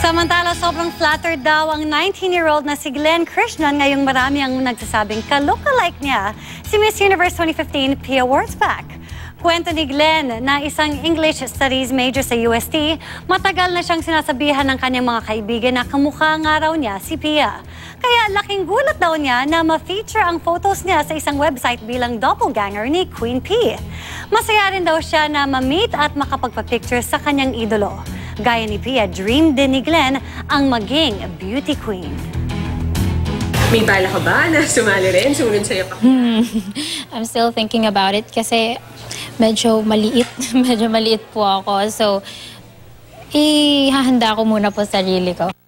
Samantala, sobrang flattered daw ang 19-year-old na si Glenn Krishnan ngayong marami ang nagsasabing ka-look-alike niya si Miss Universe 2015 Pia Wurtzbach. Kwento ni Glenn na isang English Studies major sa UST, matagal na siyang sinasabihan ng kanyang mga kaibigan na kamukha nga raw niya si Pia. Kaya laking gulat daw niya na ma-feature ang photos niya sa isang website bilang doppelganger ni Queen P. Masaya rin daw siya na ma-meet at makapagpa-picture sa kanyang idolo. Gaya ni Pia, dream din ni Glenn ang maging beauty queen. May bala ka ba na sumali rin? Sumunod sa'yo pa? I'm still thinking about it kasi medyo maliit. Medyo maliit po ako. So, ihahanda ko muna po sarili ko.